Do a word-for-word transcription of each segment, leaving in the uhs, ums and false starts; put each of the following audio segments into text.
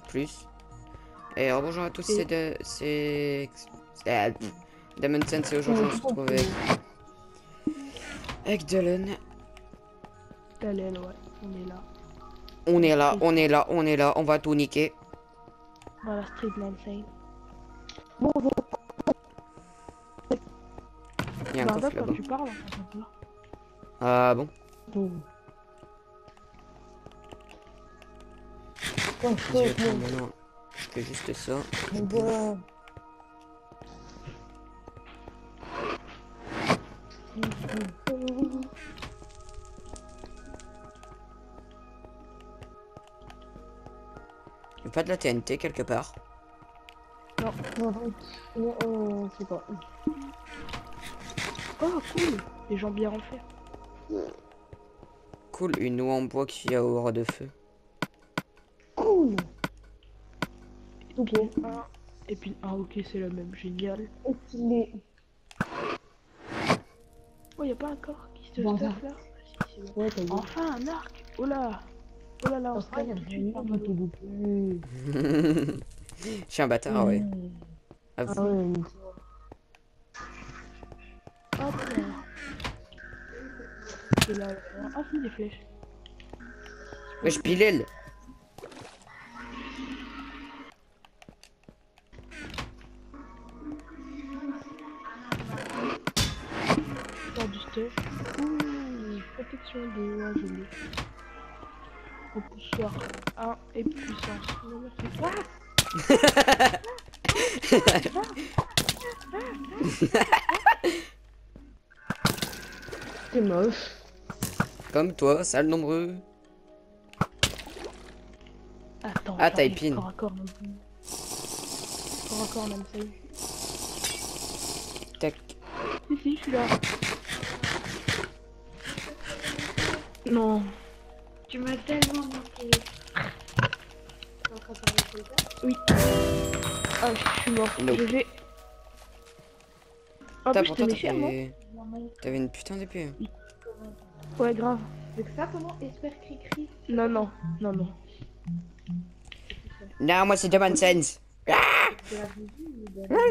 plus. Et alors, bonjour à tous, c'est de... C'est... c'est- Damon Sense, et aujourd'hui on se retrouve avec... Avec Dylan. Dylan, ouais, on est là. On est là, on est là, on est là, on va tout niquer. Voilà, Street Insane. Bonjour. Il y a un Bah, coffre quand là-bas. tu parles, on s'entend pas. Ah bon? Bon. Je vais prendre maintenant. Je fais juste ça. Bon. Il n'y a pas de la T N T quelque part? Non. Non, non, euh, c'est pas. Oh, cool. Les gens bien en fer. Cool, une eau en bois qui a aura de feu. Cool. Ok. Un. Et puis un, ok, c'est le même. Génial. Et qu'il est. Oh, y'a pas un corps qui se Bon, stuff là? Ah, si, c'est bon. Ouais, t'as dit. Enfin, un arc. Oh là. Oh là là, on se Après, il y a calme tout de rien suite par de bateau. tout. Je suis un bâtard, ouais. Ah Avoue. ouais, mais Hop là. Et là, euh, ah si, des flèches. Ouais, je pilèle. Faire du stuff. Ouh, protection de ouais, je l'ai. Repoussoir un et puissance. Non, merci. c'est moche. Comme toi, sale nombreux. Attends, Ah, j'arrive. type in. Corps à corps, même. Corps à corps, même, ça y est. Tac. Si, si, je suis là. Non. Tu m'as tellement manqué. T'es en train de parler de ça? Oui. Ah, je suis mort. Nope. G G. En Putain, plus, pourtant, t'es cher, non? t'avais... T'avais une putain d'épée. Ouais, grave. Avec ça, comment espère cri-cri? Non, non. Non, non. Non, moi c'est Damon Sense. De la vraie vie ou de la...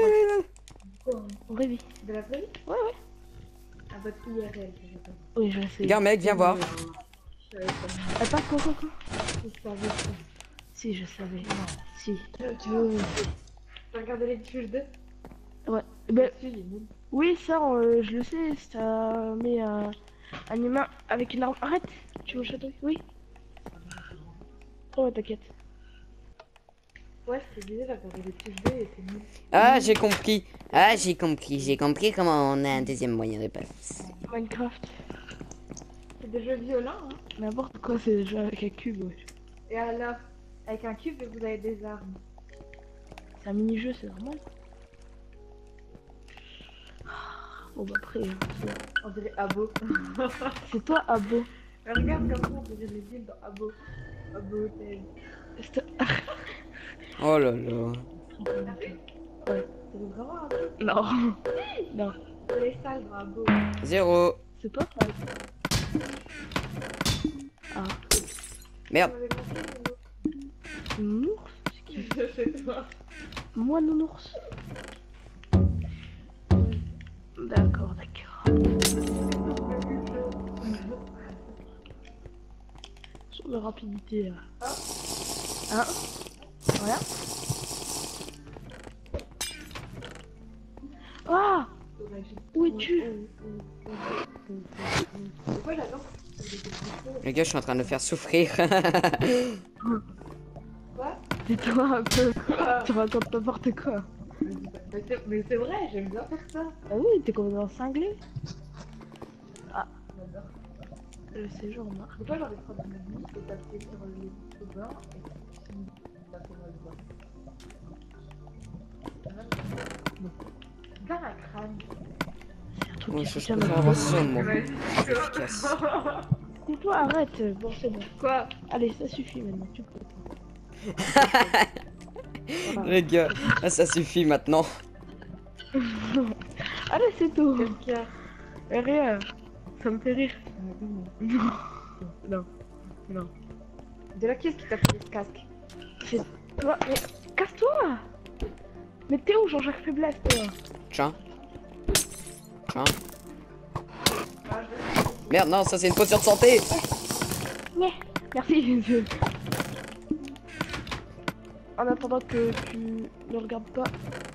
On révit. De la vraie vie? Ouais, ouais. À votre I R L, je sais pas. Oui, je sais. Regarde, mec, viens voir. Je savais pas. Attends, quoi, quoi, quoi? Je savais pas. Si, je savais. Si. Tu veux... T'as regardé les fiches de... Ouais. Ben, Si, il est nul. oui, ça, euh, je le sais. Ça met un, un humain avec une arme. Arrête! Tu veux le château? Oui. Oh, ouais, t'inquiète. Ouais, je te disais, j'ai regardé les fiches de et c'est nul. Ah, j'ai compris. Ah, j'ai compris. J'ai compris comment on a un deuxième moyen de passe. Minecraft. C'est des jeux violents, hein. N'importe quoi, c'est déjà avec un cube, ouais. Et alors, avec un cube, vous avez des armes. C'est un mini-jeu, c'est normal. Bon, bah après, hein, c'est- On dirait Abo. c'est toi, Abo. Mais regarde comme ça, on dirait les villes dans Abo. Abo Hotel. C'est- Oh là là. Ouais. C'est vraiment Abo. Non. Non. C'est les salles dans Abo. Zéro. C'est toi, ça. Ah. Merde. Vous m'avez manqué, Nounours? C'est qui? Nounou. Je sais pas. Moi, nounours. D'accord, d'accord. Sur de rapidité, là. Hein? Voilà. Ah! Où es-tu? Pourquoi j'adore? Les gars, je suis en train de le faire souffrir. Quoi? Tais-toi un peu. Tu racontes n'importe quoi. Mais c'est- Mais c'est vrai, j'aime bien faire ça. Ah oui, t'es complètement cinglé. J'adore. Le séjour marque. Pourquoi j'en ai trois dans ma vie? Faut taper sur le truc blanc et puis taper dans le blanc. Dans la crâne. C'est un truc Moi, qui je se je tient préfère dans avoir le ça, moi. Ouais. C'est efficace. Tais-toi, arrête. Bon, c'est bon. Quoi? Allez, ça suffit maintenant. Tu peux. Voilà. Les gars, ah, ça suffit maintenant. Allez, c'est tout. Qu'est-ce qu'il y a? Eh, rien. Ça me fait rire. Non. Non. Non. De là, qui est-ce qui t'a fait le casque? C'est toi. Mais casse-toi. Mais t'es où, Jean-Jacques Faiblesse, toi? Tiens. Tiens. Merde, non, ça c'est une potion de santé. Ouais. Merci. je- En attendant que tu ne regardes pas.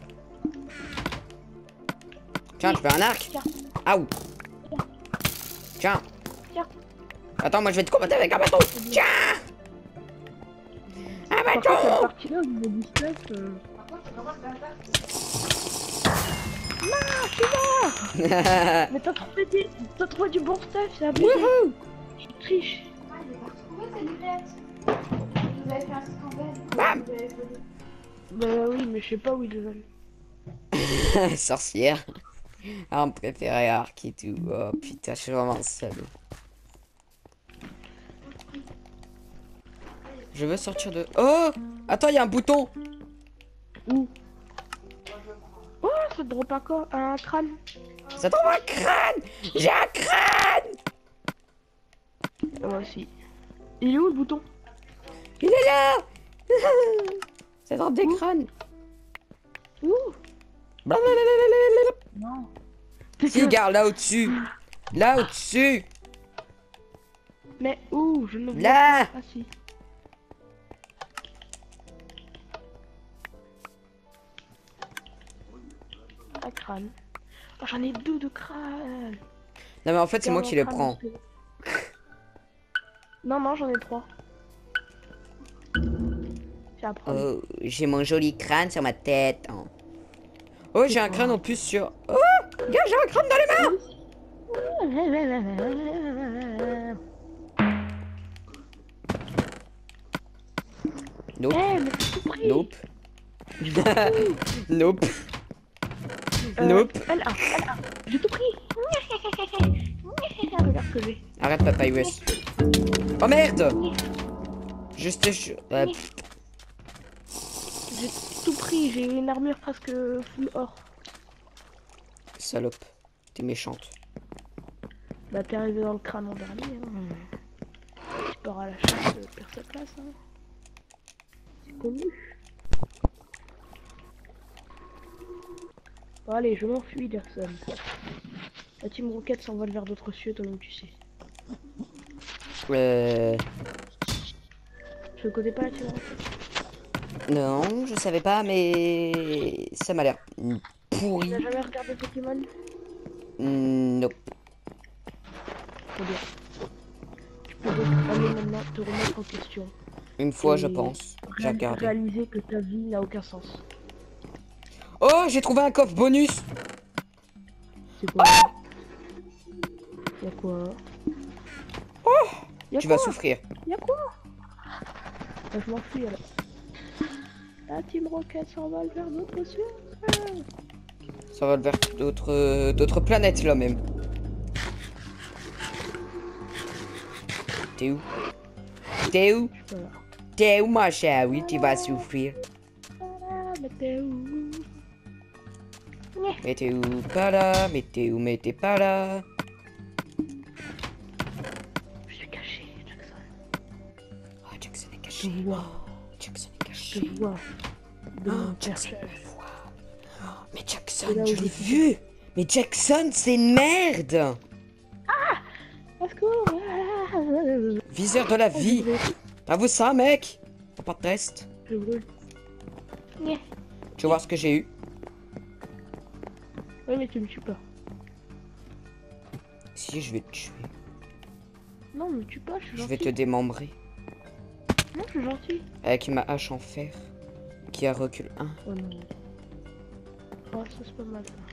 Tiens, tu veux un arc? Tiens. Aouh. Tiens. Tiens. Attends, moi je vais te combattre avec un bâton. Tiens. Un Par contre, cette bâton. partie-là, au niveau du stuff, euh... Par contre, c'est vraiment de la tarte. Mais t'as trouvé, des... t'as trouvé du bon stuff, c'est abusé. Wouhou. Tu triches. Ah, il est parti trouver tes lunettes. Vous avez fait un scandale. Bam. Vous avez volé. Bah oui, mais je sais pas où ils les veulent. Sorcière. Arme préférée, arc et tout. Oh putain, je suis vraiment un salaud. Je veux sortir de... Oh. Attends, il y a un bouton. Où? Oh, ça te drop un corps, un crâne. Ça tombe un crâne. J'ai un crâne. Moi aussi. Il est où le bouton? Il est là. Ça drop des crânes. Où? Blablabla. Non. Si, regarde là au-dessus. Là au-dessus. Mais où? Je ne vois Là. pas. Ah si. Un crâne. Oh, j'en ai deux de crâne. Non mais en fait c'est moi Regarde qui mon les crâne, prends. parce que- Non, non, j'en ai trois. C'est à prendre. Oh, j'ai mon joli crâne sur ma tête. Oh, oh j'ai un crâne en plus sur... Oh, regarde, j'ai un crâne dans les mains. Nope. Eh, mais c'est tout pris. Nope. Nope. Euh, Nope. L un, L un. J'ai tout pris. Regarde ce que j'ai. Arrête papa U S. Oh merde. Juste... je- euh, J'ai tout pris. J'ai une armure presque full or. salope. T'es méchante. Bah t'es arrivé dans le crâne en dernier. Hein. Tu pars à la chasse, euh, perd sa place. Hein. C'est connu. Bon, allez, je m'enfuis, Derson. La team Rocket s'envole vers d'autres cieux, toi-même tu sais. Euh... Je ne connais pas la team Rocket. Non, je savais pas, mais... Ça m'a l'air pourri. Tu n'as jamais regardé Pokémon? Mm, Nope. Trop bien. Tu peux donc aller maintenant te remettre en question. Une fois, je Et pense. J'ai Réal- regardé. Réaliser que ta vie n'a aucun sens. Oh, j'ai trouvé un coffre bonus. C'est quoi? Y'a quoi? Oh, Y'a tu quoi? vas souffrir. Y'a quoi? Bah, je m'enfuis alors. La team Rocket s'envole vers d'autres cieux. Ça va vers d'autres d'autres planètes là même. T'es où? T'es où? Je suis pas là. T'es où ma chère? Oui, tu vas souffrir. Ah, mais t'es où? Mais t'es où? Pas là. Mais t'es où? Mais t'es pas là. Je suis caché, Jackson. Oh, Jackson est Je caché. vois, Jackson est je caché. vois. De Oh, mon Jackson chercheur. me voit. Oh, mais C'est Jackson, là où je je l'ai suis. vu. Mais Jackson, c'est une merde. Let's go. Viseur de la vie. T'as vu ça, mec? T'as pas de test. Je brûle. Ouais. Tu veux voir ce que j'ai eu? Ouais, mais tu me tues pas. Si, je vais te tuer. Non, me tue pas, je suis Je gentil. vais te démembrer. Non, je suis gentil. Avec ma hache en fer. Qui a recul un. Oh non. Oh, ça c'est pas mal ça.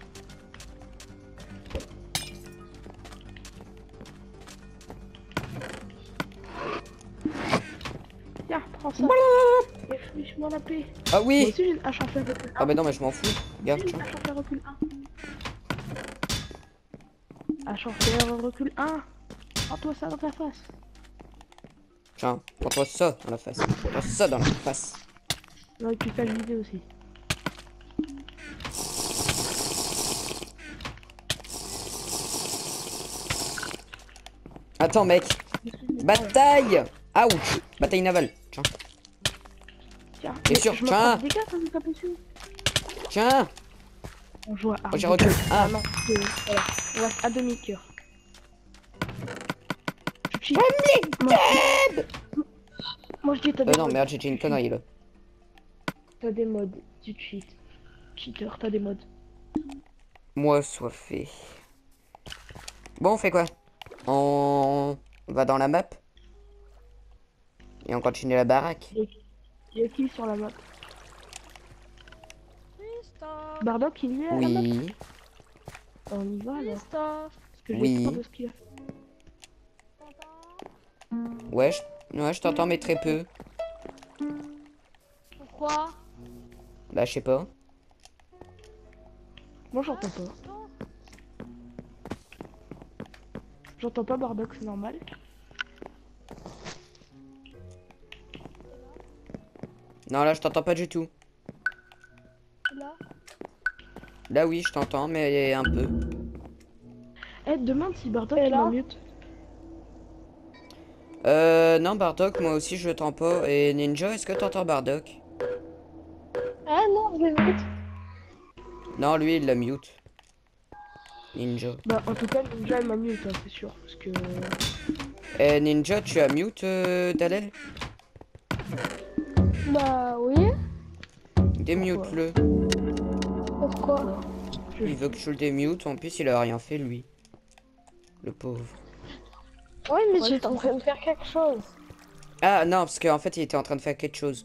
Tiens, prends ça. Et fiche-moi la paix. Ah Moi oui. aussi j'ai une hache en fer recul Ah un. bah non, mais je m'en fous. Regarde, J'ai une tiens. hache en fer recul un. Hache en fer recul un. Prends-toi ça dans ta face. Tiens, prends-toi ça dans la face. Prends-toi ça dans la face. Non, et puis fais l'idée aussi. Attends, mec. Bataille. Ouch. Bataille navale. Tiens. Tiens, T'es mais sûr? je me Tiens. prends des dégâts quand je tape dessus. Tiens. On joue à Oh, j'ai Arbitre. reculé. Ah Ah. non, c'est... Voilà. On reste à demi-cœur. Je cheat. Moi, je dis- Moi je dis t'as Euh, des non, modes. merde, j'ai dit une connerie, là. T'as des modes. Tu cheat. Cheater, t'as des modes. Moi, soit fait. Bon, on fait quoi? On va dans la map? Et on continue la baraque? Il y a qui sur la map? Christophe, Bardock, il y est à la map? Oui. On y va là. Christophe, Parce que j'ai Oui. peur de ce qu'il y a. t'entends? Ouais, je, ouais, je t'entends, mais très peu. Pourquoi? Bah, je sais pas. Moi j'entends pas. T'entends? J'entends pas Bardock, c'est normal. Non, là, je t'entends pas du tout. Là? Là, oui, je t'entends, mais un peu. Eh, demande si Bardock Et il là m'unmute. Euh, non, Bardock, moi aussi, je t'entends pas. Et Ninja, est-ce que t'entends Bardock? Ah non, je vais vite. Non, lui, il la mute. Ninja. Bah en tout cas Ninja il m'unmute, hein, c'est sûr. Parce que... Eh, Ninja, tu as mute, euh, Dalel? Bah oui. Démute-le. Pourquoi? Je- Il veut que je le démute, en plus, il a rien fait, lui. Le pauvre. Oui, mais Ouais, j'étais en train de faire quelque chose. Ah, non, parce qu'en fait, il était en train de faire quelque chose.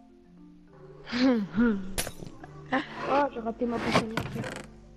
Ah, j'ai raté ma potion alimentaire.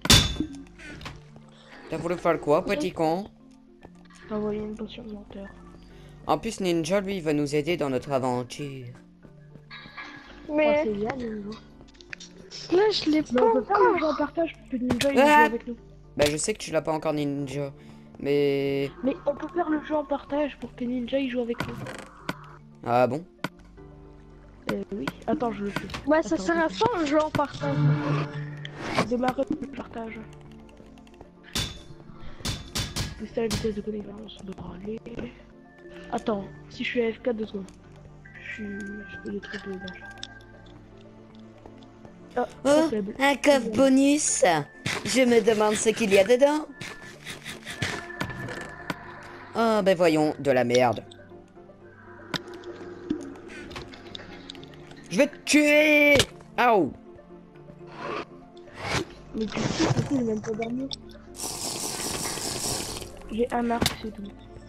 T'as voulu faire quoi, petit con? J'ai envoyé une potion alimentaire. En plus, Ninja, lui, il va nous aider dans notre aventure. Oh, Mais c'est bien Ninja. là, je l'ai Mais pas on peut faire le jeu en encore. partage pour que Ninja il Ah joue avec nous. Bah, je sais que tu l'as pas encore, Ninja. Mais... Mais on peut faire le jeu en partage pour que Ninja il joue avec nous. Ah bon? Euh, oui. Attends, je le fais. Ouais, ça Attends, sert à ça, un jeu en partage. Démarrer le partage. C'est la vitesse de connexion, ça devra aller. Attends, si je suis A F K deux secondes. Je suis... Je fais des trucs de machin. Ah, trop Oh, faible. un coffre bonus. Je me demande ce qu'il y a dedans. Oh, ben voyons, de la merde. Je vais te tuer. Aouh. Mais tu sais, du coup, j'ai même pas dormi. J'ai un arc, c'est tout.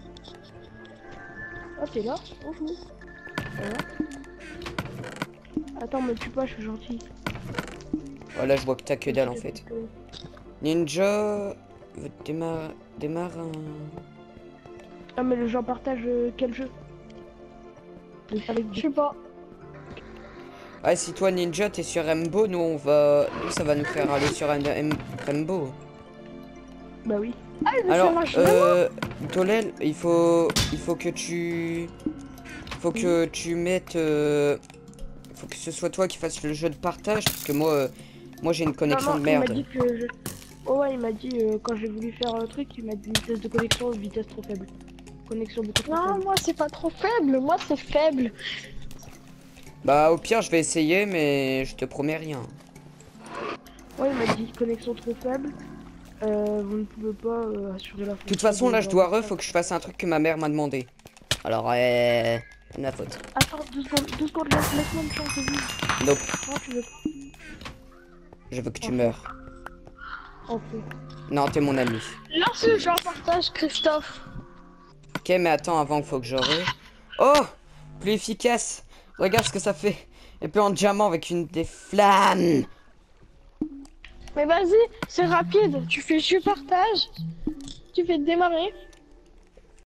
Ah, t'es là? Bonjour. Ça va? Attends, me tue pas, je suis gentil. Voilà, je vois que t'as que dalle en fait. Ninja... Démarre... Démarre un... Ah, mais le jeu en partage, euh, quel jeu? Avec Je sais pas. Ah, si toi Ninja t'es sur Rainbow, nous on va... Nous ça va nous faire aller sur un un- Rainbow. Bah oui. Ah, mais ça Alors, marche euh... Dolel, il faut... Il faut que tu... Faut que tu mettes... euh, Faut que ce soit toi qui fasses le jeu de partage, parce que moi... euh, Moi j'ai une connexion Non, non, de il m'a merde. dit que je... Oh ouais, il m'a dit, euh, quand j'ai voulu faire le truc, il m'a dit vitesse de connexion, vitesse trop faible. Connexion beaucoup trop Non, faible. moi c'est pas trop faible, moi c'est faible. Bah au pire je vais essayer, mais je te promets rien. Ouais, il m'a dit connexion trop faible. Euh, vous ne pouvez pas euh, assurer la De toute façon là je dois re, faut que je fasse un truc que ma mère m'a demandé. Alors euh... c'est de ma faute. Attends, deux secondes, deux secondes, laisse- laisse-moi une chance de vivre. Nope, Non, tu veux pas. je veux que tu meurs. Ok. Non, t'es mon ami. Lance le jeu en partage, Christophe. Ok, mais attends, avant, faut que j'aurai. Oh, plus efficace. Regarde ce que ça fait. Épée en diamant avec une des flammes. Mais vas-y, c'est rapide. Tu fais jeu partage, tu fais démarrer,